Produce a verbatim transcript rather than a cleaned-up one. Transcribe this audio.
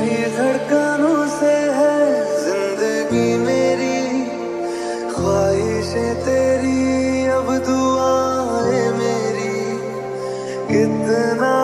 तेरी धड़कनों से है जिंदगी मेरी, ख्वाहिशें तेरी अब दुआएं मेरी, कितना